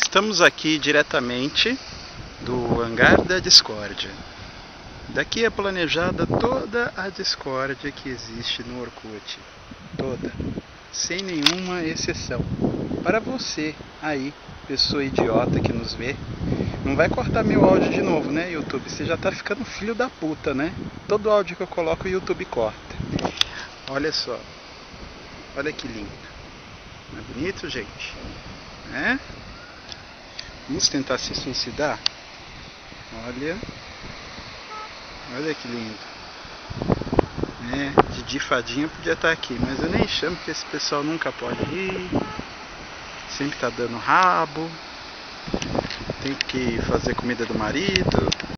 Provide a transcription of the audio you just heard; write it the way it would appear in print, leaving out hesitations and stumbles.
Estamos aqui diretamente do hangar da discórdia. Daqui é planejada toda a discórdia que existe no Orkut. Toda. Sem nenhuma exceção. Para você aí, pessoa idiota que nos vê, não vai cortar meu áudio de novo, né, YouTube? Você já tá ficando filho da puta, né? Todo áudio que eu coloco o YouTube corta. Olha só. Olha que lindo. Não é bonito, gente? É? Vamos tentar se suicidar? Olha. Olha que lindo. Didi Fadinha podia estar aqui, mas eu nem chamo porque esse pessoal nunca pode ir. Sempre tá dando rabo. Tem que fazer comida do marido.